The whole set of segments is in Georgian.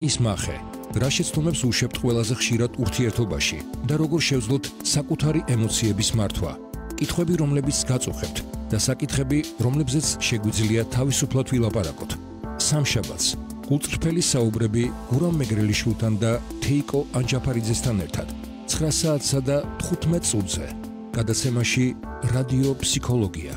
ის მახე, რა შეცდომებს უშვებთ ყველაზე ხშირად ურთიერთობაში და როგორ შევძლოთ საკუთარი ემოციების მართვა. კითხვები, რომლებიც გაწუხებთ და საკითხები, რომლებზეც შეგვიძლია თავისუფლად ვილაპარაკოთ. სამშაბათს გულწრფელი საუბრები გურამ მეგრელიშვილთან და თეიკო ანჯაფარიძესთან ერთად 9 საათსა და 15 წუთზე გადაცემაში რადიო ფსიქოლოგია.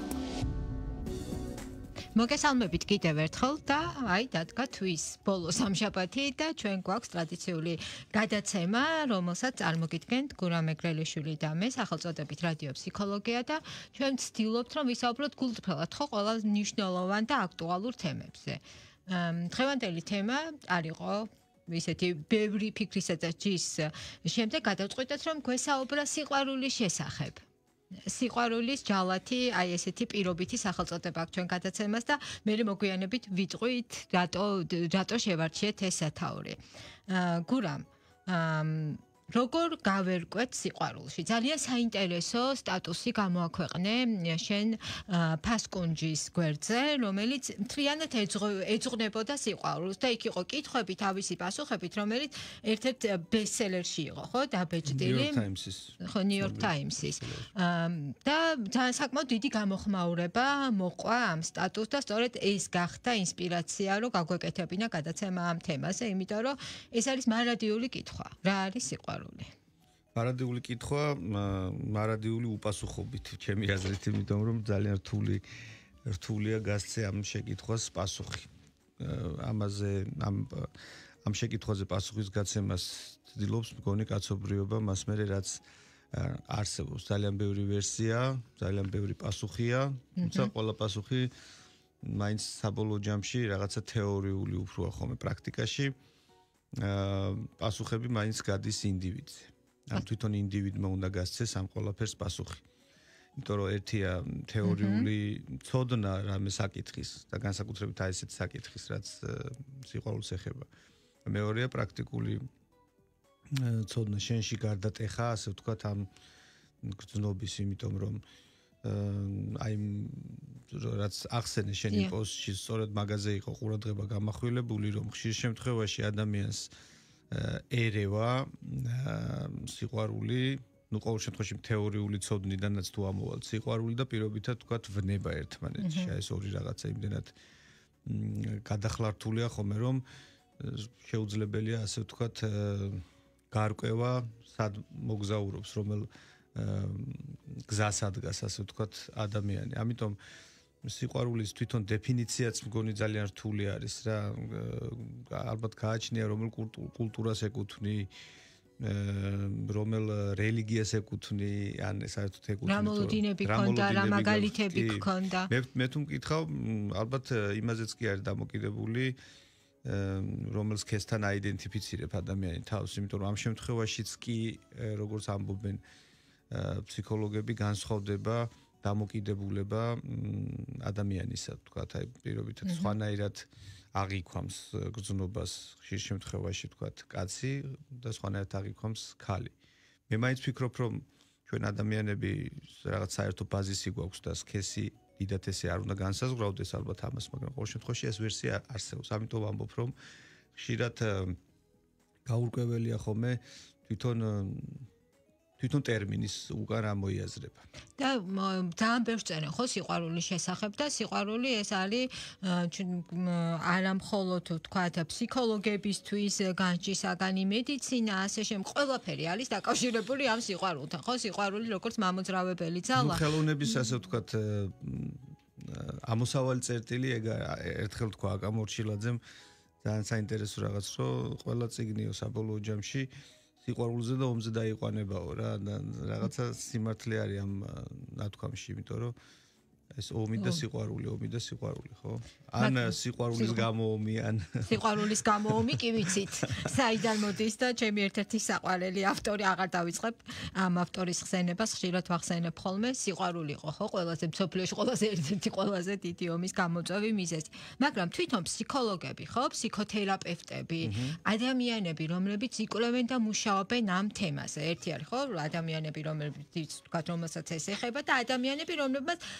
მოგესალმებით კიდევ ერთხელ და დადგა თვის ბოლო სამშაბათი და ჩვენ გვაქვს ტრადიციული გადაცემა, რომელსაც წარმოგიდგენთ გურამ მეგრელიშვილი და მე, სახელწოდებით რადიო ფსიქოლოგია და ჩვენ ვცდილობთ, რომ ვისაუბროთ გულწრფელად ყველა მნიშვნელოვან და აქტუალურ თემებზე. დღევანდელი თემა არ იყო ისეთი ბევრი ფიქრისა და ჯის შემდეგ გადავწყვიტეთ, რომ გვესაუბრა სიყვარულის შესახებ. სიყვარულის ჯალათი, ესეთი პირობითი სახელწოდება აქვს ჩვენ გადაცემას და მე მოგვიანებით ვიტყვით, რატო შევარჩიეთ ეს სათაური. გურამ, როგორ გავერკვეთ სიყვარულში? ძალიან საინტერესო სტატუსი გამოაქვეყნე შენ ფასკუნჯის გვერდზე, რომელიც მთლიანად ეძღვნებოდა სიყვარულს და იქ იყო კითხვები, თავისი პასუხებით, რომელიც ერთ-ერთ ბესტსელერში იყო, ხო, დაბეჭდილი. New York Times-ის. და ძალიან საკმაოდ დიდი გამოხმაურება მოყვა ამ სტატუსს და სწორედ ეს გახდა ინსპირაცია, რომ გაგვეკეთებინა გადაცემა ამ თემაზე, იმიტომ რომ ეს არის მარადიული კითხვა. რა არის სიყვარული? მარადიული კითხვა, მარადიული უპასუხობით, ჩემი აზრით, იმიტომ რომ ძალიან რთულია გასცე ამ შეკითხვას პასუხი. ამ შეკითხვაზე პასუხის გაცემას ცდილობს მგონი კაცობრიობა მას მერე რაც არსებობს. ძალიან ბევრი ვერსია, ძალიან ბევრი პასუხია, თუმცა ყველა პასუხი მაინც საბოლოო ჯამში რაღაცა თეორიული უფროა ხოლმე პრაქტიკაში. პასუხები მაინც გადის ინდივიდზე. ამ თვითონ ინდივიდმა უნდა გასცეს ამ ყველაფერს პასუხი. იმიტომ რომ ერთია თეორიული ცოდნა რამე საკითხის და განსაკუთრებით ესეთ საკითხის, რაც სიყვარულს ეხება. მეორეა პრაქტიკული ცოდნა შენში გარდატეხა, ასე ვთქვათ, ამ გრძნობის, იმიტომ რომ რაც ახსენე შენი პოსტში, სწორედ მაგაზე იყო ყურადღება გამახვილებული, რომ ხშირ შემთხვევაში ადამიანს ერევა სიყვარული, ყოველ შემთხვევაში თეორიული ცოდნიდანაც თუ ამოვალთ სიყვარული და პირობითად თქვათ ვნება ერთმანეთში. ეს ორი რაღაცა იმდენად გადახლართულია ხოლმე, რომ შეუძლებელია ასე ვთქვათ გარკვევა სად მოგზაურობს, რომელ გზას ადგას, ასე ვთქვათ, ადამიანი. ამიტომ სიყვარულის თვითონ დეფინიციაც მგონი ძალიან რთული არის რა. ალბათ გააჩნია რომელ კულტურას ეკუთვნი, რომელ რელიგიას ეკუთვნი, ან საერთოდ ეკუთვნი. რა მოლოდინები ქონდა, რა მაგალითები ქონდა. მე თუ მკითხავ, ალბათ იმაზეც კი არის დამოკიდებული, რომელ სქესთან აიდენტიფიცირებ ადამიანი თავს, იმიტომ რომ ამ შემთხვევაშიც კი, როგორც ამბობენ ფსიქოლოგები, განსხვავდება დამოკიდებულება ადამიანისა, თქვათ, პირობითად სხვანაირად აღიქვამს გრძნობას ხშირ შემთხვევაში, თქვათ, კაცი და სხვანაირად აღიქვამს ქალი. მე მაინც ვფიქრობ, რომ ჩვენ ადამიანები რაღაც საერთო ბაზისი გვაქვს და სქესი დიდათ ესე არ უნდა განსაზღვრავდეს ალბათ ამას, მაგრამ ყოველ შემთხვევაში ეს ვერსია არსებობს. ამიტომ ვამბობ, რომ ხშირად გაურკვეველია ხოლმე თვითონ ტერმინის უკან ამოიაზრება. და ძალიან ბევრს წერენ ხო სიყვარულის შესახებ და სიყვარული ეს არის არა მხოლოდ თქვათ ფსიქოლოგებისთვის განჭისაგანი მედიცინა, ასე შემ ყველაფერი არის დაკავშირებული ამ სიყვარულთან. ხო სიყვარული როგორც მამოძრავებელი ძალა. ხელოვნების ასე ვთქვათ ამოსავალი წერტილი ეგ ერთხელ თქვა აკამ ორჩილაძემ ძალიან საინტერესო რაღაც, რომ ყველა წიგნიო საბოლოო ჯამში სიყვარულზე და ომზე დაიყვანებაო რა და რაღაცა სიმართლე არის ამ ნათქვამში, იმიტომ რომ ეს ომი და სიყვარული, ხო? ან სიყვარულის გამო ომი, ან სიყვარულის გამო ომი კი ვიცით. საიდან მოდის და ჩემი ერთ-ერთი საყვარელი ავტორი აღარ დავიწყებ ამ ავტორის ხსენებას, ხშირად ვახსენებ ხოლმე, სიყვარული იყო, ხო, ყველაზე მსოფლიოში ერთ-ერთი ყველაზე დიდი ომის გამოწვევი მიზეზი. მაგრამ თვითონ ფსიქოლოგები, ხო, ფსიქოთერაპევტები, ადამიანები, რომლებიც იკვლევენ და მუშაობენ ამ თემაზე. ერთი არის, ხო, ადამიანები, რომელსაც ეს ეხება და ადამიანები, რომლებსაც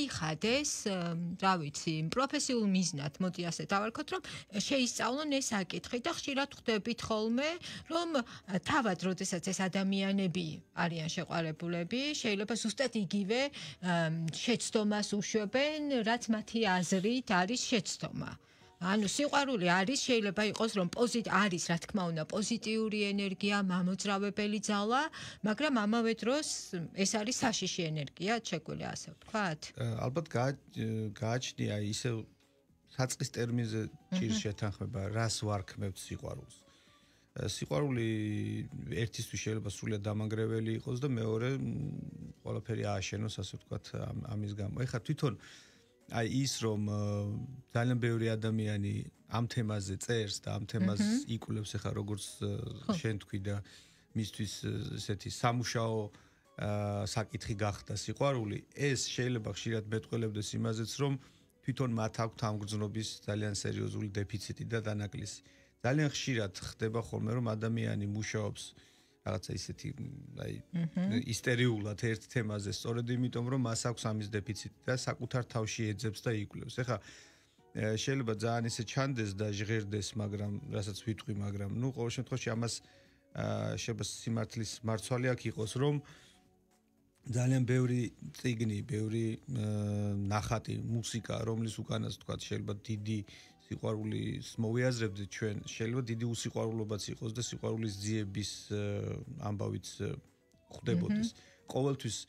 გაიხადეს, რა ვიცი, პროფესიულ მიზნად, მოდი ასე დავარქოთ, რომ შეისწავლონ ეს საკითხი და ხშირად ხვდებით ხოლმე, რომ თავად როდესაც ეს ადამიანები არიან შეყვარებულები, შეიძლება ზუსტად იგივე შეცდომას უშვებენ, რაც მათი აზრით არის შეცდომა. ანუ სიყვარული არის, შეიძლება იყოს, რომ არის, რა თქმა უნდა, პოზიტიური ენერგია, მამოძრავებელი ძალა, მაგრამ ამავე დროს ეს არის საშიში ენერგია, შეგვიძლია ასე ვთქვათ? ალბათ გააჩნია ისე საწყის ტერმინზე ჭირს შეთანხმება, რას ვარქმევთ სიყვარულს. სიყვარული ერთისთვის შეიძლება სრულიად დამანგრეველი იყოს და მეორე ყველაფერი ააშენოს, ასე ვთქვათ, ამის გამო. ეხლა თვითონ ის რომ ძალიან ბევრი ადამიანი ამ თემაზე წერს და ამ თემას იკვლევს, ეხლა როგორც შენ თქვი და მისთვის ესეთი სამუშაო საკითხი გახდა სიყვარული, ეს შეიძლება ხშირად მეტყველებდეს იმაზეც, რომ თვითონ მათ აქვთ ამ გრძნობის ძალიან სერიოზული დეფიციტი და დანაკლისი. ძალიან ხშირად ხდება ხოლმე, რომ ადამიანი მუშაობს რაღაცა ისეთი, აი, ისტერიულად ერთ თემაზე, სწორედ იმიტომ, რომ მას აქვს ამის დეფიციტი და საკუთარ თავში ეძებს და იკვლევს. ეხლა შეიძლება ძალიან ისე ჩანდეს და ჟღერდეს, მაგრამ რასაც ვიტყვი, მაგრამ ნუ ყოველ შემთხვევაში ამას შეიძლება სიმართლის მარცვალი აქ იყოს, რომ ძალიან ბევრი წიგნი, ბევრი ნახატი, მუსიკა, რომლის უკანაც თქვა შეიძლება დიდი სიყვარულის მოვიაზრებდით ჩვენ, შეიძლება დიდი უსიყვარულობაც იყოს და სიყვარულის ძიების ამბავიც ხვდებოდეს. ყოველთვის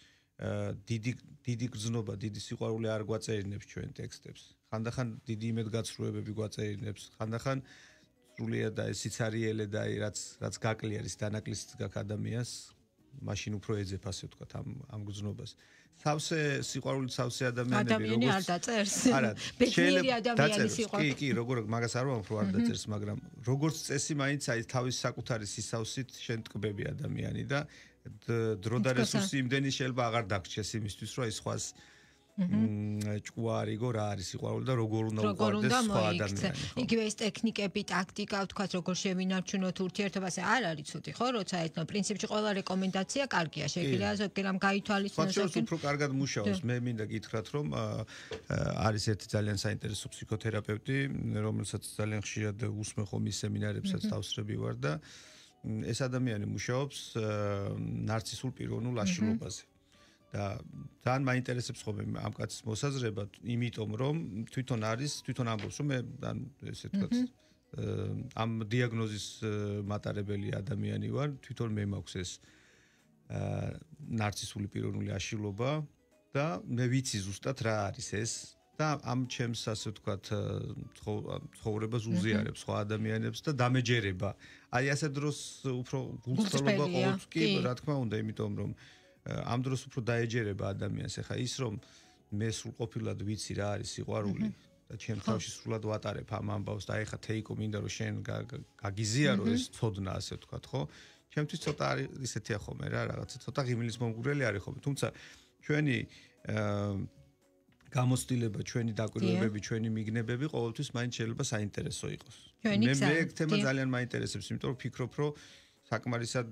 დიდი გრძნობა, დიდი სიყვარული არ გვაწერინებს ჩვენ ტექსტებს. ხანდახან დიდი იმედგაცრუებები გვაწერინებს, ხანდახან სრულიად და სიცარიელე და რაც გაკლი არის დანაკლისიც გაქვს ადამიანს, მაშინ უფრო ეძებ ასე ვთქვათ ამ გრძნობას. სავსე სიყვარულით სავსე ადამიანები არ დაწერს. არა, ბედნიერი ადამიანი სიყვარული. კი, როგორ მაგას არ ვამბობ, რომ არ დაწერს, მაგრამ როგორც წესი მაინც აი თავის საკუთარი სისავსით შენ ტკბები ადამიანი და დრო და რესურსი იმდენი შეიძლება აღარ დაგრჩეს იმისთვის, რომ აი სხვას ჭკვარიგო რა არის სიყვარული და როგორ უნდა უყვარდეს სხვა ადამიანი. იგივე ეს ტექნიკები, ტაქტიკა, ვთქვათ, როგორ შევინარჩუნოთ ურთიერთობას, არ არის ცუდი, ხო, როცა ეთნო პრინციპში ყველა რეკომენდაცია კარგია, შეგვიძლია ზოგიერთ გაითვალისწინოს. ზოგიერთ უფრო კარგად მუშაობს. მე მინდა გითხრათ, რომ არის ერთი ძალიან საინტერესო ფსიქოთერაპევტი, რომელსაც ძალიან ხშირად უსმენ ხომ ის სემინარებსაც დავსწრები ვარ და ეს ადამიანი მუშაობს ნარცისულ პიროვნულ აშლილობაზე. და ძალიან მაინტერესებს ხოლმე ამ კაცის მოსაზრება, იმიტომ რომ თვითონ ამბობს, რომ მე ესე ვთქვათ, ამ დიაგნოზის მატარებელი ადამიანი ვარ, თვითონ მე მაქვს ეს ნარცისული პიროვნული აშლილობა და მე ვიცი ზუსტად რა არის ეს და ამ ჩემს ასე ვთქვათ ცხოვრებას უზიარებს სხვა ადამიანებს და დამეჯერება. აი ასე დროს უფრო გულწრფელობა ყოველთვის კი, რა თქმა უნდა, იმიტომ რომ ამ დროს უფრო დაეჯერება ადამიანს. ეხა ის რომ მე სრულყოფილად ვიცი რა არის სიყვარული და ჩემ თავში სრულად ვატარებ ამ ამბავს და ეხა თეიკო მინდა რომ შენ გაგიზიარო ეს ცოდნა ასე ვთქვათ, ხო? ჩემთვის ცოტა არის ისეთია ხოლმე რა, რაღაცა ცოტა ღიმილის მომგვრელი არის ხოლმე. თუმცა ჩვენი გამოცდილება, ჩვენი დაკვირვებები, ჩვენი მიგნებები ყოველთვის მაინც შეიძლება საინტერესო იყოს. მე ეგ თემა ძალიან მაინტერესებს, იმიტომ რომ ფიქრობ, რომ საკმარისად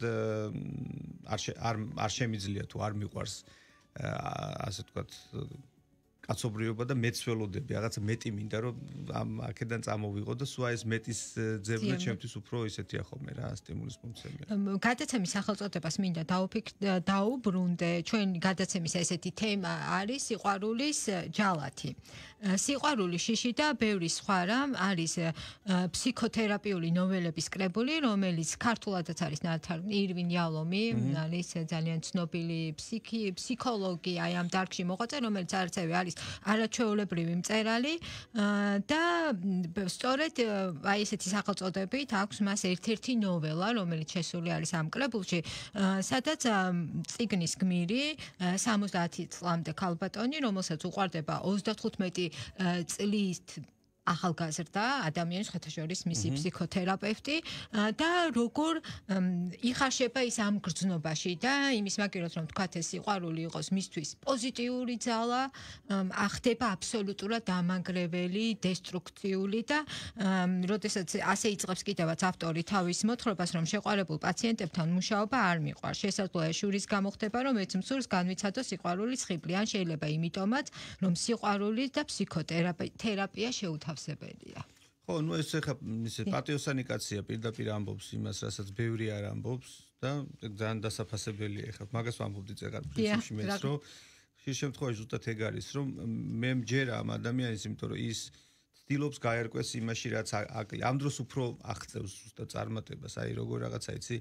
არ შემიძლია თუ არ მიყვარს ასე ვთქვათ კაცობრიობა და მეცველოდები, რაღაცა მეტი მინდა რომ აქედან წამოვიღო და სულ ეს მეტის ძებნა ჩემთვის უფრო ისეთია ხოლმე რა, სტიმულის მომცემია. გადაცემის სახელწოდებას მინდა დაუბრუნდე. ჩვენ გადაცემის ესეთი თემა არის სიყვარულის ჯალათი. სიყვარული შიში და ბევრი სხვა რამ არის ფსიქოთერაპიული ნოველების კრებული, რომელიც ქართულადაც არის ნათარგმნი. ირვინ იალომი არის ძალიან ცნობილი ფსიქოლოგი, აი ამ დარგში მოღვაწე, რომელიც არცევი არის არაჩვეულებრივი მწერალი და სწორედ აი ესეთი სახელწოდებით აქვს მას ერთ-ერთი ნოველა, რომელიც შესული არის ამ კრებულში, სადაც წიგნის გმირი 70 წლამდე ქალბატონი, რომელსაც უყვარდება 35 წლით ახალგაზრდა ადამიანის ხოთაშორის მისი ფსიქოთერაპევტი და როგორ იხარშება ის ამ გრძნობაში და იმის მაგერად რომ თქვათ ეს სიყვარული იყოს მისთვის პოზიტიური ძალა ახდება აბსოლუტურად დამანგრეველი დესტრუქციული და როდესაც ასე იწყებს კიდევაც ავტორი თავის მოთხრობას რომ შეყვარებულ პაციენტებთან მუშაობა არ მიყვარს შესაძლოა შურის გამოხდება რომ ეც მსურს განვიცადოს სიყვარულის ხიბლი ან შეიძლება იმიტომაც რომ სიყვარული და ფსიქოთერაპია შეუთავსებელია ხო ნუ ეს ხა ისე პატიოსანი კაცია პირდაპირ ამბობს იმას რასაც ბევრი არ ამბობს და ძალიან დასაფასებელია ხა მაგას ვამბობდი წეგარ პრინციპში მეც რომ ხშირ შემთხვევაში ზუსტად ეგ არის რომ მე მჯერა ამ ადამიანის იმიტომ რომ ის ცდილობს გაერკვეს იმაში რაც აკლია ამ დროს უფრო აღწევს ზუსტად წარმატებას აი როგორ რაღაცა იცი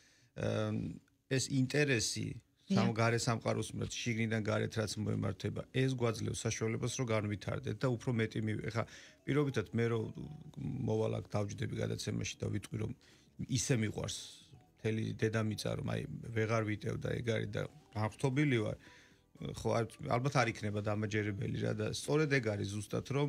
ეს ინტერესი გარე სამყაროს მიმართ შიგნიდან გარეთ რაც მოემართება ეს გვაძლევს საშუალებას რომ განვითარდეთ და უფრო მეტი ხა პირობითად მე რომ მოვალ აქ დავჯდები გადაცემაში და ვიტყვი რომ ისე მიყვარს მთელი დედამიწა რომ აი ვეღარ ვიტევ და ეგ არის და აღთობილი ვარ ხო ალბათ არ იქნება დამაჯერებელი რა და სწორედ ეგ არის ზუსტად რომ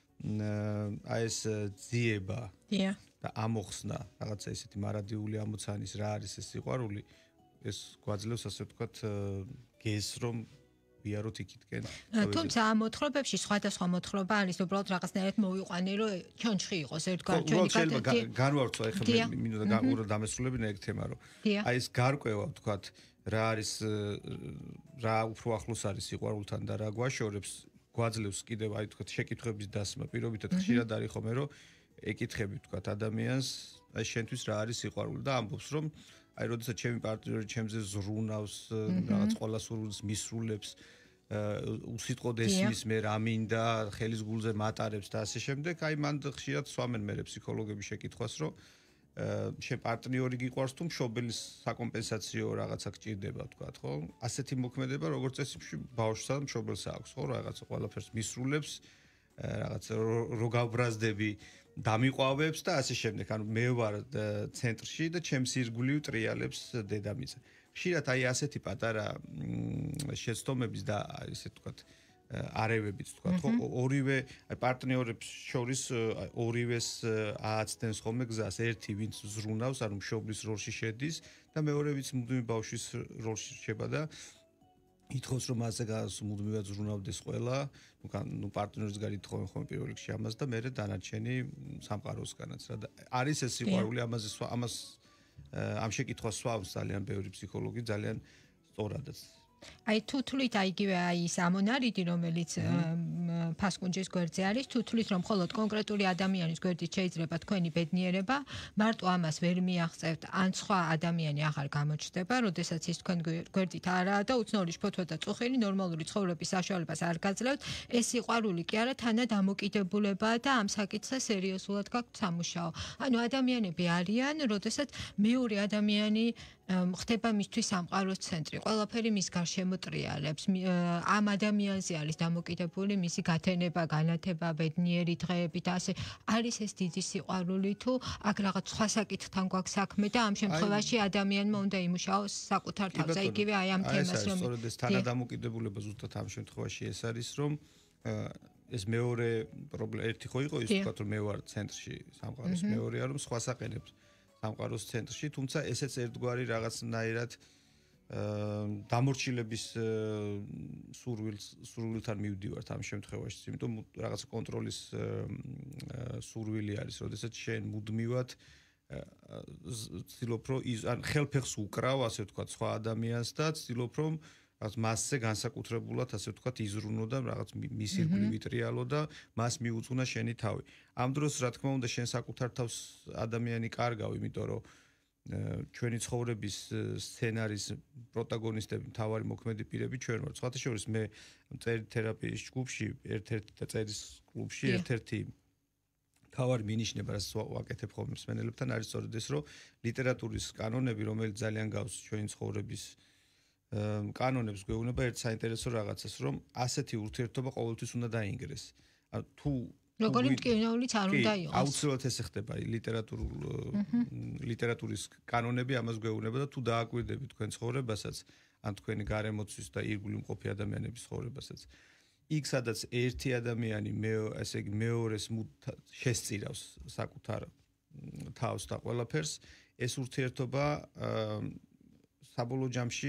აი ეს ძიება და ამოხსნა რაღაცა ისეთი მარადიული ამოცანის რა არის ეს სიყვარული ეს გვაძლევს ასე ვთქვათ გეს რომ ვიაროთ იქითკენ თუმცა ამ მოთხრობებში სხვადასხვა მოთხრობა არის უბრალოდ რაღაცნაირად მოვიყვანე რომ ჩონჩხი იყოს ერთგვარ ჩვენი განვარცხვა ეხლა მინდა უბრალოდ დამესრულებინა ეგ თემა რომ აი ეს გარკვევა ვთქვათ რა არის რა უფრო ახლოს არის სიყვარულთან და რა გვაშორებს გვაძლევს კიდევ აი ვთქვათ შეკითხვების დასმა პირობითად ხშირად არის ხოლმე რომ ეკითხები ვთქვათ ადამიანს აი შენთვის რა არის სიყვარული და ამბობს რომ აი როდესაც ჩემი პარტნიორი ჩემზე ზრუნავს რაღაც ყველა სურვილს მისრულებს უსიტყვოდ ესმის მე რა მინდა ხელის გულზე მატარებს და ასე შემდეგ აი მან ხშირად swamენ მე ფსიქოლოგები შეკითხვას რომ შენ პარტნიორი გიყვარს თუ მშობელის საკომპენსაციო რაღაცა გჭირდება ვთქვათ ხო ასეთი მოქმედება როგორც წესი ბავშვსა და მშობელს აქვს ხო რაღაცა ყველაფერს მისრულებს რაღაც რო გავბრაზდები დამიყვავებს და ასე შემდეგ. ანუ მე ვარ ცენტრში და ჩემს ირგვლივ ტრიალებს დედამიწა. ხშირად აი ასეთი პატარა შეცდომების და ისე თქვათ არევებიც თქვათ ხო ორივე აი პარტნიორებს შორის ორივეს ააცდენს ხოლმე გზას ერთი ვინც ზრუნავს ანუ მშობლის როლში შედის და მეორე ვინც მუდმივი ბავშვის როლში რჩება და ითხოვს რომ ასე მუდმივად ზრუნავდეს ყველა ნუ პარტნიორის გარეთ ითხოვენ ხოლმე პირველ რიგში ამას და მერე დანარჩენი სამყაროსგანაც რა და არის ეს სიყვარული ამას ამ შეკითხვას swams ძალიან ბევრი ფსიქოლოგი ძალიან სწორადაც აი თუ თulit აიგივე აი ის ამონარიდი რომელიც ფასკუნჯის გვერდზე არის თუ თulit რომ მხოლოდ კონკრეტული ადამიანის გვერდით შეიძლება თქვენი ბედნიერება მარტო ამას ვერ მიაღწევთ ან სხვა ადამიანი აღარ გამოჩნდება როდესაც ის თქვენ გვერდით არაა და უცნაური შფოთვა და წუხილი ნორმალური ცხოვრების საშუალებას არ გაძლევთ ეს სიყვარული კი არა თანა დამოკიდებულებაა და ამ საკითხზე სერიოზულად გაქვთ სამუშაო ანუ ადამიანები არიან როდესაც მეორე ადამიანი ხდება მისთვის სამყაროს ცენტრი ყველაფერი მის გარშემო ტრიალებს ამ ადამიანზე არის დამოკიდებული მისი გათენება განათება ბედნიერი დღეები და ასე არის ეს დიდი სიყვარული თუ აქ რაღაც სხვა საკითხთან გვაქვს საქმე და ამ შემთხვევაში ადამიანმა უნდა იმუშაოს საკუთარ თავზე იგივე აი ამ თემას რომ სწორედ ეს თანადამოკიდებულება ზუსტად ამ შემთხვევაში ეს არის რომ ეს მეორე პრობლემა ერთი ხო იყო ის თქვა რომ მე ვარ ცენტრში სამყაროს მეორეა რომ სხვა საყენებს სამყაროს ცენტრში, თუმცა ესეც ერთგვარი რაღაცნაირად დამორჩილების სურვილთან მივდივართ ამ შემთხვევაში, იმიტომ რაღაც კონტროლის სურვილი არის, როდესაც შენ მუდმივად ცდილობ რომ ან ხელფეხს უკრავ, ასე ვთქვათ, სხვა ადამიანს და ცდილობ რომ რაღაც მასზე განსაკუთრებულად ასე ვთქვათ იზრუნო და რაღაც მის ირგვლივ ვიტრიალო და მას მიუძღვნა შენი თავი. ამ დროს რა თქმა უნდა შენ საკუთარ თავს ადამიანი კარგავ, იმიტომ რომ ჩვენი ცხოვრების სცენარის პროტაგონისტები, მთავარი მოქმედი პირები ჩვენ ვართ. სხვათა შორის მე წერით თერაპიის ჯგუფში, ერთ-ერთი და წერის კლუბში ერთ-ერთი თავარი მინიშნება, რაც ვაკეთებ ხოლმე მსმენელებთან არის სწორედ ეს, რომ ლიტერატურის კანონები, რომელიც ძალიან გავს ჩვენი ცხოვრების კანონებს გვეუბნება ერთ საინტერესო რაღაცას, რომ ასეთი ურთიერთობა ყოველთვის უნდა დაინგრეს. თუ როგორი მტკივნეულიც არ უნდა იყოს. აუცილებლად ეს ხდება ლიტერატურის კანონები ამას გვეუბნება და თუ დააკვირდებით თქვენ ცხოვრებასაც, ან თქვენი გარემოცვის და ირგვლივ მყოფი ადამიანების ცხოვრებასაც, იქ სადაც ერთი ადამიანი ესე იგი მეორეს შესწირავს საკუთარ თავს და ყველაფერს ეს ურთიერთობა საბოლოო ჯამში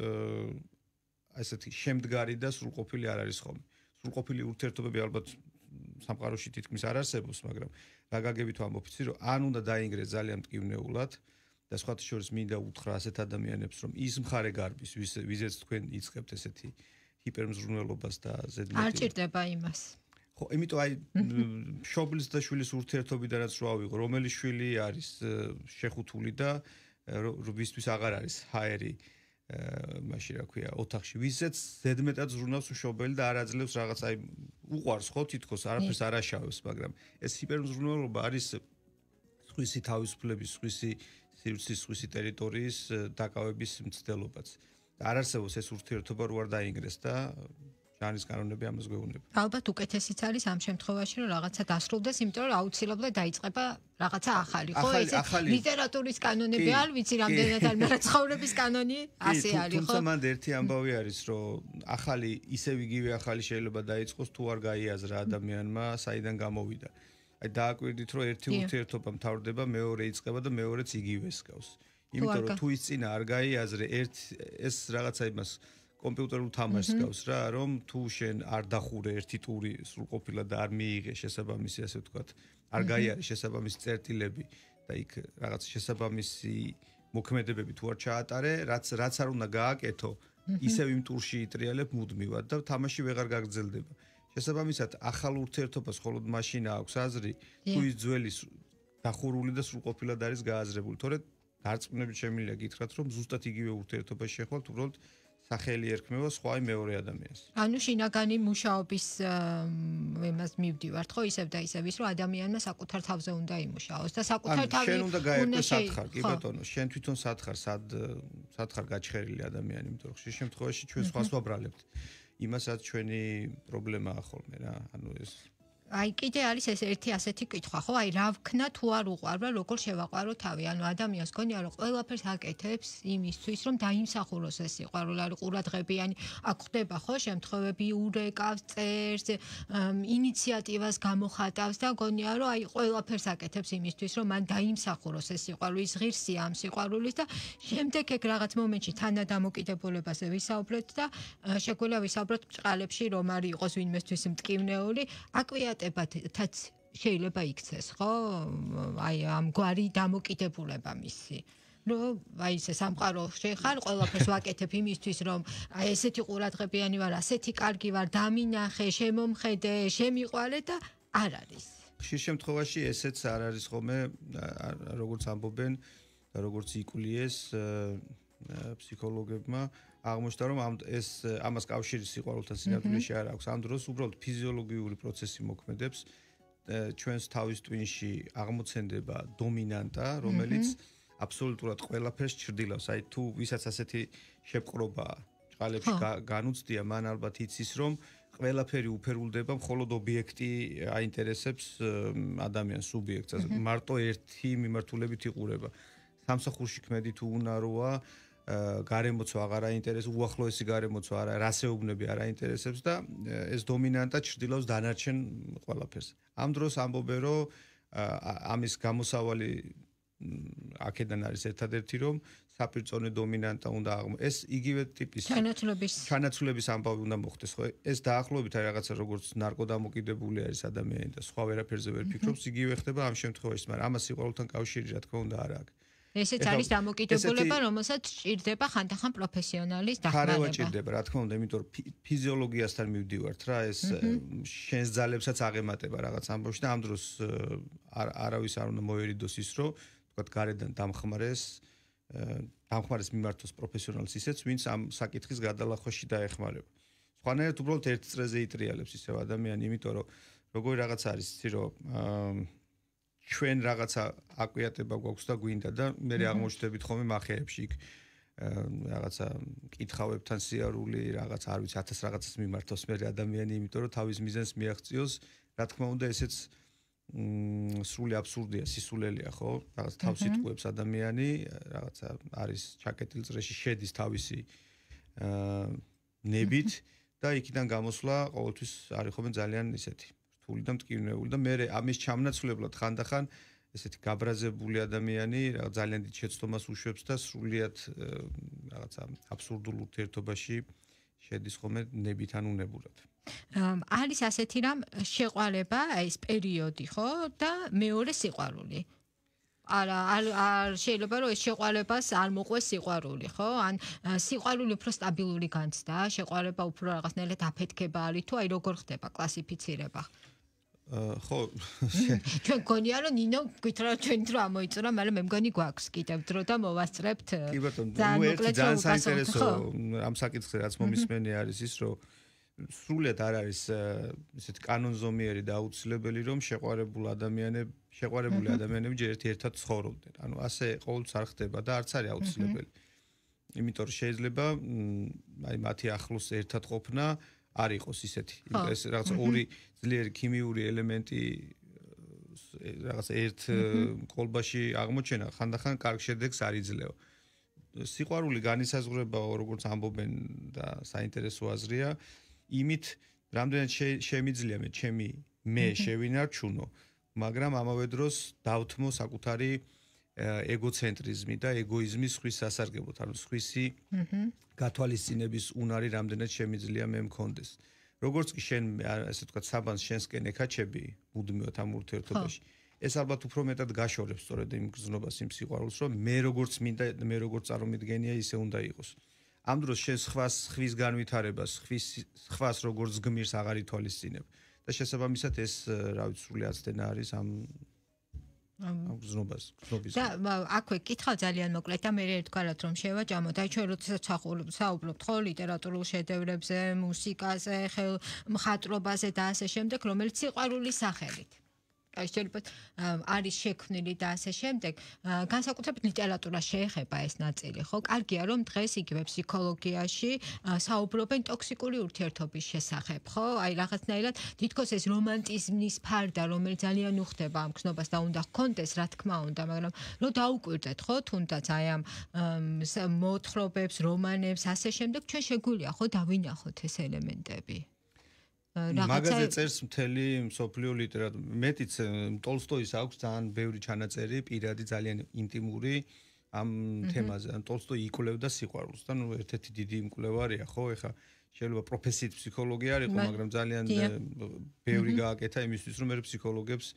ესეთი შემდგარი და სრულყოფილი არ არის ხოლმე. სრულყოფილი ურთიერთობები ალბათ სამყაროში თითქმის არ არსებობს, მაგრამ რა გაგებით ვამბობ იცი რომ ან უნდა დაინგრეს ძალიან მტკივნეულად და სხვათა შორის მინდა უთხრა ასეთ ადამიანებს რომ ის მხარე გარბის ვიზეც თქვენ იწყებთ ესეთი ჰიპერმზრუნველობას და ზედმეტი არ ჭირდება იმას. ხო, იმიტომ აი მშობლის და შვილის ურთიერთობიდანაც რო ავიღო, რომელი შვილი არის შეხუთული და ვისთვის აღარ არის ჰაერი მაშინ რა ქვია, ოთახში, ვისაც ზედმეტად ზრუნავს მშობელი და არ აძლევს რაღაც აი უყვარს ხო თითქოს არაფერს არ აშავებს, მაგრამ ეს ჰიპერმზრუნველობა არის სხვისი თავისუფლების, სხვისი სივრცის, სხვისი ტერიტორიის დაკავების მცდელობაც. არ არსებობს ეს ურთიერთობა რო არ დაინგრეს და ჟანის კანონები ამას გვეუბნება. ალბათ უკეთესიც არის ამ შემთხვევაში რომ რაღაცა დასრულდეს, იმიტომ რომ აუცილებლად დაიწყება რაღაცა ახალი, ხო? ესე ლიტერატურის კანონები არ ვიცი რამდენად არის, მაგრამ ცხოვრების კანონი ასე არის, ხო? თუმცა მანდ ერთი ამბავი არის, რომ ახალი ისევ იგივე ახალი შეიძლება დაიწყოს თუ არ გაიაზრა ადამიანმა საიდან გამოვიდა. აი დააკვირდით რომ ერთი ურთიერთობა მთავრდება, მეორე იწყება და მეორეც იგივეს გავს. იმიტომ რომ თუ ის წინა არ გაიაზრე, ეს რაღაცა იმას კომპიუტერულ თამაშს გავს რა, რომ თუ შენ არ დახურე ერთი ტური სრულყოფილად და არ მიიღე შესაბამისი, ასე ვთქვათ, არ გაიარე შესაბამისი წერტილები და იქ რაღაც შესაბამისი მოქმედებები თუ არ ჩაატარე, რაც არ უნდა გააკეთო, ისევ იმ ტურში იტრიალებ მუდმივად და თამაში ვეღარ გაგრძელდება. შესაბამისად, ახალ ურთიერთობას მხოლოდ მაშინ აქვს აზრი, თუ ის ძველი დახურული და სრულყოფილად არის გააზრებული. თორედ დარწმუნებით შემიძლია გითხრათ, რომ ზუსტად იგივე ურთიერთობაში შეხვალთ, უბრალოდ სახელი ერქმევა სხვა მეორე ადამიანს. ანუ შინაგანი მუშაობის იმას მივდივართ, ხო, ისევ და ისევ ის რომ ადამიანმა საკუთარ თავზე უნდა იმუშაოს და საკუთარ თავი შენ უნდა გაერკვეს სათხარ, კი ბატონო, შენ თვითონ სათხარ, სათხარ გაჩხერილი ადამიანი, იმიტომ რომ ხშირ შემთხვევაში ჩვენ სხვას ვაბრალებთ. იმასაც ჩვენი პრობლემაა ხოლმე რა, ანუ ეს აი კიდე არის ეს ერთი ასეთი კითხვა, ხო? აი რა ვქნა თუ არ უყვარვა, როგორ შევაყვარო თავი? ანუ ადამიანს გონია რომ ყველაფერს აკეთებს იმისთვის, რომ დაიმსახუროს ეს სიყვარული, არის ყურადღებიანი. აქ ხდება ხო შემთხვევები, ურეკავს, წერს, ინიციატივას გამოხატავს და გონია რომ აი ყველაფერს აკეთებს იმისთვის, რომ მან დაიმსახუროს ეს სიყვარული, ის ღირსია ამ სიყვარულის და შემდეგ ეგ რაღაც მომენტში თანადამოკიდებულებაზე ვისაუბრეთ და შეგვიძლია ვისაუბროთ ბრწყალებში, რომ არის იყოს ვინმესთვის მტკივნეული, აკვიატებათაც შეიძლება იქცეს, ხო? აი ამ გვარი დამოკიდებულება მისი. რომ აი ესე სამყარო შეხარ, ყველაფერს ვაკეთებ იმისთვის, რომ აი ესეთი ყურადღებიანი ვარ, ასეთი კარგი ვარ, დამინახე, შემომხედე, შემიყვარე და არ არის. ხშირ შემთხვევაში ესეც არ არის ხოლმე, როგორც ამბობენ და როგორც იკულიეს ფსიქოლოგებმა, აღმოჩნდა რომ ამას კავშირი სიყვარულთან სინამდვილეში არ აქვს. ამ დროს უბრალოდ ფიზიოლოგიური პროცესი მოქმედებს, ჩვენს თავის ტვინში აღმოცენდება დომინანტა, რომელიც აბსოლუტურად ყველაფერს ჩრდილავს. აი თუ ვისაც ასეთი შეპყრობა ჭყალებში განუცდია, მან ალბათ იცის რომ ყველაფერი უფერულდება, მხოლოდ ობიექტი აინტერესებს ადამიანს, სუბიექტს. მარტო ერთი მიმართულებით იყურება. სამსახურში ქმედი თუ უნაროა, გარემოც აღარ აინტერესებს, უახლოესი გარემოც არა, რასეუბნები არ აინტერესებს და ეს დომინანტა ჩრდილავს დანარჩენ ყველაფერს. ამ დროს ამბობენ რომ ამის გამოსავალი აქედან არის ერთადერთი რომ საპირწონე დომინანტა უნდა ეს იგივე ტიპის ჩანაცვლების ამბავი უნდა მოხდეს, ხო? ეს დაახლოებით არის რაღაცა როგორც ნარკოდამოკიდებული არის ადამიანი და სხვა ვერაფერზე ვერ ფიქრობს, იგივე ხდება ამ შემთხვევაში, მაგრამ ამას სიყვარულთან კავშირი რა თქმა უნდა არ აქვს. ესეც არის დამოკიდებულება, რომელსაც ჭირდება ხანდახან პროფესიონალის დახმარება. ხარევა ჭირდება, რა თქმა უნდა, იმიტომ რომ ფიზიოლოგიასთან მივდივართ რა, ეს შენს ძალებსაც აღემატება რაღაც ამბავში და ამ დროს არავის არ უნდა მოერიდოს ის, რომ თქვათ გარედან დამხმარეს მიმართოს პროფესიონალს ისეც, ვინც ამ საკითხის გადალახვაში დაეხმარება. სხვანაირად უბრალოდ ერთ წრეზე იტრიალებს ისევ ადამიანი, იმიტომ რომ როგორი რაღაც არის, იცი რომ ჩვენ რაღაცა აკვიატება გვაქვს და გვინდა და მე აღმოჩნდებით ხოლმე მახეებში იქ რაღაცა კითხავებთან სიარული, რაღაც არ ვიცი 1000 რაღაცას მიმართავს მე ადამიანი, იმიტომ რომ თავის მიზანს მიაღწიოს, რა თქმა უნდა ესეც სრული აბსურდია, სისულელეა, ხო? რაღაც თავს იტყუებს ადამიანი, რაღაცა არის ჩაკეტილ წრეში შედის თავისი ნებით და და იქიდან გამოსვლა ყოველთვის არის ხოლმე ძალიან ისეთი რთული და მტკივნეული და მე ამის ჩამნაცვლებლად ხანდახან ესეთი გაბრაზებული ადამიანი ძალიან დიდ შეცდომას უშვებს და სრულიად რაღაცა აბსურდულ ურთიერთობაში შედის ხოლმე ნებით ანუ ნებურად. არის ასეთი რამ შეყვარება, ეს პერიოდი, ხო? და მეორე სიყვარული. არ შეიძლება რომ ეს შეყვარებას არ მოყვეს სიყვარული, ხო? ან სიყვარული უფრო სტაბილური განცდა, შეყვარება უფრო რაღაცნაირად აფეთქება არის თუ აი როგორ ხდება კლასიფიცირება? ხო ჩვენ გონია რომ ნინო გითხრა ჩვენ დრო ამოიწურა, მაგრამ მე მგონი გვაქვს კიდევ დრო და მოვასწრებთ. კი ბატონო, ძალიან საინტერესო ამ საკითხზე რაც მომისმენი არის ის რომ სრულიად არ არის ესეთი კანონზომიერი და აუცილებელი რომ შეყვარებული ადამიანები ჯერ ერთად ცხოვრობდნენ. ანუ ასე ყოველთვის არ ხდება და არც არის აუცილებელი. იმიტომ რომ შეიძლება აი მათი ახლოს ერთად ყოფნა არ იყოს ისეთი. ეს რაღაც ორი ძლიერი ქიმიური ელემენტი რაღაც ერთ კოლბაში აღმოჩენა ხანდახან კარგ შედეგს არ იძლევა. სიყვარული განისაზღვრება როგორც ამბობენ და საინტერესო აზრია იმით რამდენად შემიძლია მე შევინარჩუნო, მაგრამ ამავე დროს დავთმო საკუთარი ეგოცენტრიზმი და ეგოიზმი სხვის სასარგებლოდ, ანუ სხვისი გათვალისწინების უნარი რამდენად შემიძლია მე მქონდეს. როგორც კი შენ ასე ვთქვათ საბანს შენსკენ ეკაჩები მუდმივად ამ ურთიერთობაში, ეს ალბათ უფრო მეტად გაშორებს სწორედ იმ გრძნობას, იმ სიყვარულს, რომ მე როგორც მინდა, მე როგორც წარმომიდგენია, ისე უნდა იყოს. ამ დროს შენ ხვის განვითარებას, ხვის როგორც გმირს აღარ ითვალისწინებ და შესაბამისად ეს რა ვიცი სრული აცდენა არის ამ გზნობას. და აქვე კითხვა ძალიან მოკლედ და მე ერთგვარად რომ შევაჯამოთ, აი ჩვენ როდესაც საუბრობთ ხო ლიტერატურულ შედევრებზე, მუსიკაზე, მხატვრობაზე და ასე შემდეგ, რომელიც სიყვარულის სახელით აი შეიძლება არის შექმნილი და ასე შემდეგ, განსაკუთრებით ლიტერატურა შეეხება ეს ნაწილი, ხო? კარგია რომ დღეს იგივე ფსიქოლოგიაში საუბრობენ ტოქსიკური ურთიერთობის შესახებ, ხო? აი რაღაცნაირად თითქოს ეს რომანტიზმის ფარდა, რომელიც ძალიან უხდება ამ გზნობას და უნდა ჰქონდეს, რა თქმა უნდა, მაგრამ რომ დაუკვირდეთ, ხო? თუნდაც აი ამ მოთხრობებს, რომანებს, ასე შემდეგ, ჩვენ შეგვიძლია ხო დავინახოთ ეს ელემენტები. მაგაზე წერს მთელი მსოფლიო ლიტერატურა. მეტიც ტოლსტოის აქვს ძალიან ბევრი ჩანაწერი, პირადი ძალიან ინტიმური ამ თემაზე. ან ტოლსტოი იკვლევდა სიყვარულს და ნუ ერთ-ერთი დიდი მკვლევარია, ხო? ეხა შეიძლება პროფესიით ფსიქოლოგი არ იყო, მაგრამ ძალიან ბევრი გააკეთა იმისთვის, რომ მე ფსიქოლოგებს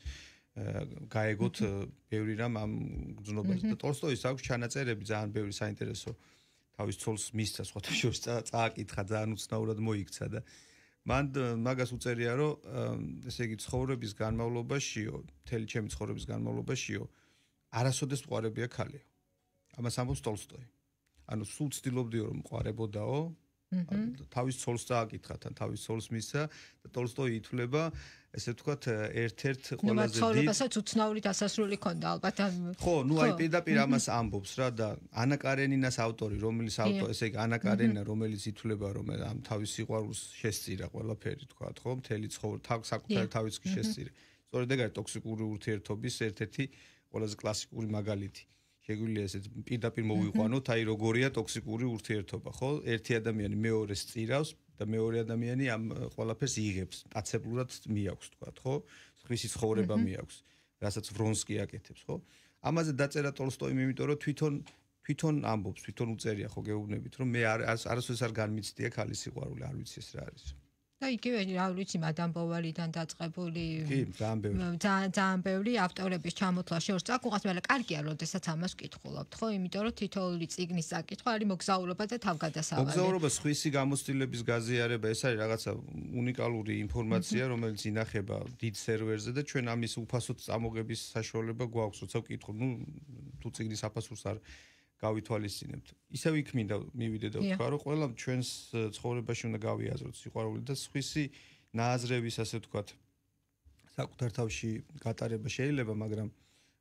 გაეგოთ ბევრი რამ ამ გზნობაზე. და ტოლსტოის აქვს ჩანაწერები ძალიან ბევრი საინტერესო. თავის ცოლს მისცა სხვათა შორის წააკითხა, ძალიან უცნაურად მოიქცა და მან მაგას უწერია, რომ ესე იგი ცხოვრების განმავლობაშიო, მთელი ჩემი ცხოვრების განმავლობაშიო, არასოდეს მყარებია ქალია. ამას ამბობს ტოლსტოი. ანუ სულ ცდილობდიო რომ მყარებოდაო, თავის ცოლს წააკითხა, თან თავის ცოლს მისცა და ტოლსტოი ითვლება, ესე ვთქვათ, ერთ-ერთ ყველაზე დიდ ცხოვრებასაც უცნაური დასასრული ქონდა ალბათ. ხო, ნუ აი პირდაპირ ამას ამბობს რა და ანა კარენინას ავტორი, რომელიც ესე იგი ანა კარენინა, რომელიც ითვლება, რომ ამ თავის სიყვარულს შესწირა ყველაფერი, თქვათ, ხო, მთელი საკუთარი თავის კი შესწირა. სწორედ ეგ არის ტოქსიკური ურთიერთობის ერთ-ერთი ყველაზე კლასიკური მაგალითი. შეგვიძლია ესეც პირდაპირ მოვიყვანოთ, აი როგორია ტოქსიკური ურთიერთობა, ხო? ერთი ადამიანი მეორეს წირავს და მეორე ადამიანი ამ ყველაფერს იღებს, დაცებლურად მიაქვს, თქვათ, ხო? სხვისი ცხოვრება მიაქვს, რასაც ვრონსკი აკეთებს, ხო? ამაზე დაწერა ტოლსტოიმ, იმიტომ რომ თვითონ ამბობს, თვითონ უწერია, ხო, გეუბნებით, რომ მე არასოდეს არ განმიცდია ქალის სიყვარული, არ ვიცი ეს რა არის. და იგივე რა ვიცი მადამ ბოვარიდან დაწყებული კი, ძალიან ბევრი ავტორების ჩამოთვლა შორს წაკუღას, მაგრამ კარგია, როდესაც ამას ვკითხულობთ, ხო? იმიტომ რომ თითოეული წიგნის საკითხვა არის მოგზაურობა და თავგადასავალი. მოგზაურობა, სხვისი გამოცდილების გაზიარება, ეს არის რაღაცა უნიკალური ინფორმაცია, რომელიც ინახება დიდ სერვერზე და ჩვენ ამის უფასოდ წამოღების საშუალება გვაქვს, როცა ვკითხავთ, ნუ თუ წიგნის აფასურს არ გავითვალისწინებთ. ისევ იქ მინდა მივიდე და ვთქვა, რომ ყველა ჩვენს ცხოვრებაში უნდა გავიაზროთ სიყვარული და სხვისი ნააზრების, ასე ვთქვათ, საკუთარ თავში გატარება შეიძლება, მაგრამ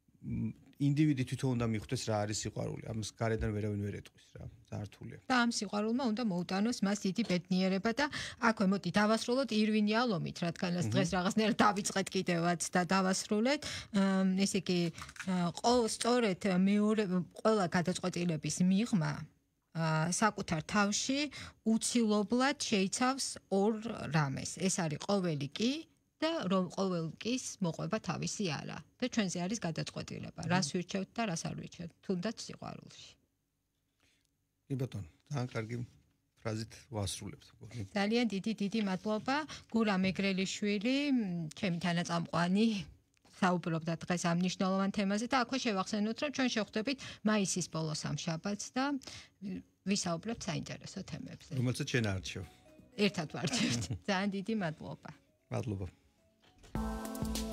ინდივიდი თვითონ უნდა მიხვდეს რა არის სიყვარული. ამას გარედან ვერავინ ვერ ეტყვის რა, ძალიან რთულია. და ამ სიყვარულმა უნდა მოუტანოს მას დიდი ბედნიერება და აქვე მოდი დავასრულოთ ირვინ იალომით, რადგანაც დღეს რაღაცნაირად დავიწყეთ კიდევაც და დავასრულეთ. ესე იგი, სწორედ მეორე ყველა გადაწყვეტილების მიღმა საკუთარ თავში უცილობლად შეიცავს ორ რამეს. ეს არის ყოველი კი და რომ ყოველ კის მოყვება თავისი არა. და ჩვენზე არის გადაწყვეტილება, რას ვირჩევთ და რას არ ვირჩევთ, თუნდაც სიყვარულში. კი ბატონო, ძალიან კარგი ფრაზით ვასრულებთ. ძალიან დიდი მადლობა გურა მეგრელიშვილი, ჩემი თანაწამყვანი საუბრობდა დღეს ამ მნიშვნელოვან თემაზე და აქვე შევახსენოთ, რომ ჩვენ შევხვდებით მაისის ბოლო სამშაბათს და ვისაუბრებთ საინტერესო თემებზე. რომელსაც შენ არჩევ. ერთად ვარჩევთ. ძალიან დიდი მადლობა. მადლობა.